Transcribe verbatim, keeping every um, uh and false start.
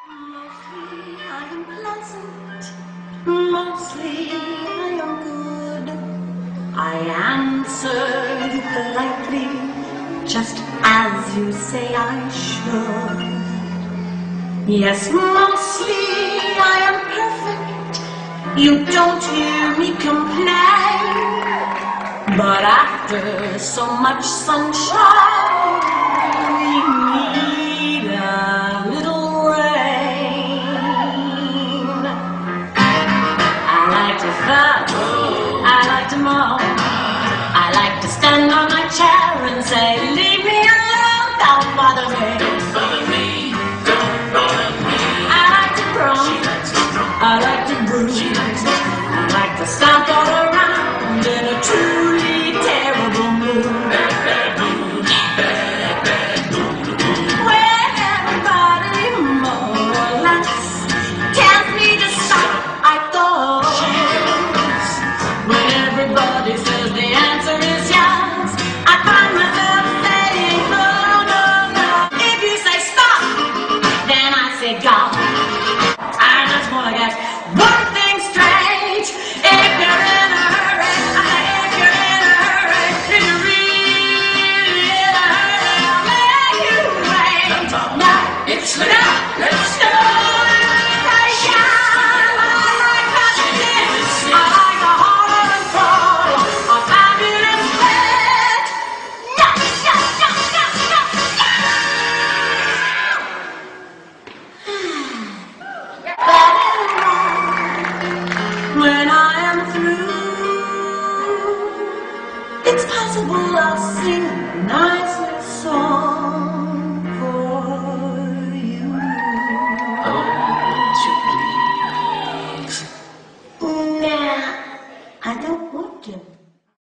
Mostly I am pleasant, mostly I am good. I answer you politely, just as you say I should. Yes, mostly I am perfect, you don't hear me complain. But after so much sunshine, we need a little rain. I like to fuss, I like to moan, I like to stand on my chair and say, leave me alone, don't bother me. Don't bother me, don't bother me. I like to groan, I like to brood, I like to stomp all around in a truly terrible mood. When everybody more or less tells me to stop, I go. When everybody says the answer is yes, I find myself saying no, no, no. If you say stop, then I say go.